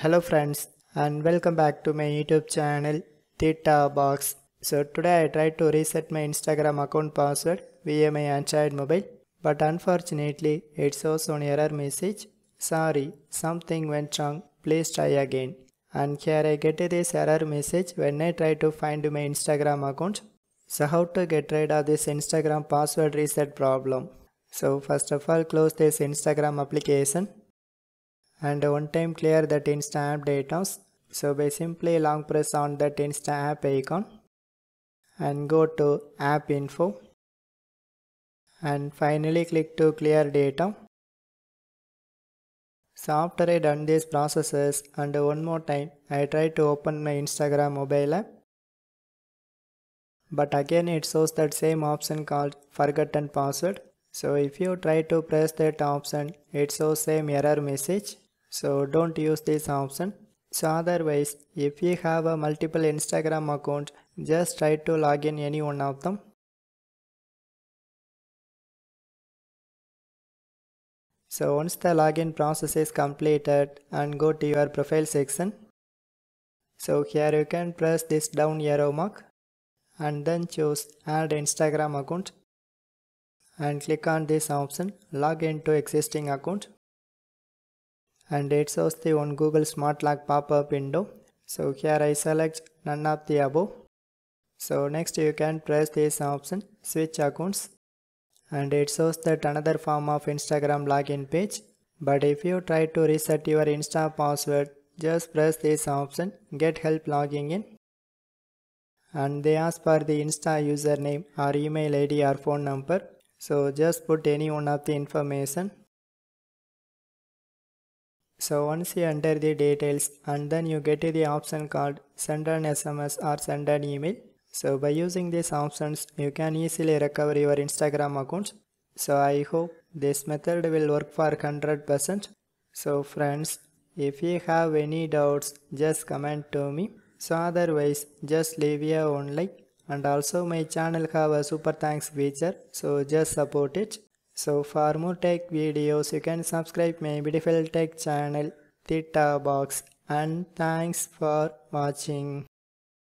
Hello friends and welcome back to my YouTube channel Theta Box. So today I tried to reset my Instagram account password via my Android mobile, but unfortunately it shows an error message. Sorry, something went wrong. Please try again. And here I get this error message when I try to find my Instagram account. So how to get rid of this Instagram password reset problem? So first of all, close this Instagram application and one time clear that insta app data. So by simply long press on that insta app icon and go to app info and finally click to clear data. So after I done these processes and one more time I try to open my Instagram mobile app, but again it shows that same option called forgotten password. So if you try to press that option, it shows same error message. So don't use this option. So otherwise, if you have a multiple Instagram account, just try to log in any one of them. So once the login process is completed and go to your profile section. So here you can press this down arrow mark and then choose add Instagram account and click on this option log into existing account. And it shows the one Google Smart Lock pop-up window. So here I select none of the above. So next you can press this option switch accounts and it shows that another form of Instagram login page. But if you try to reset your Insta password, just press this option get help logging in and they ask for the Insta username or email ID or phone number. So just put any one of the information. So once you enter the details and then you get the option called send an SMS or send an email. So by using these options you can easily recover your Instagram account. So I hope this method will work for 100%. So friends, if you have any doubts just comment to me. So otherwise just leave a one like, and also my channel have a super thanks feature, so just support it. So for more tech videos, you can subscribe my beautiful tech channel Theta Box, and thanks for watching.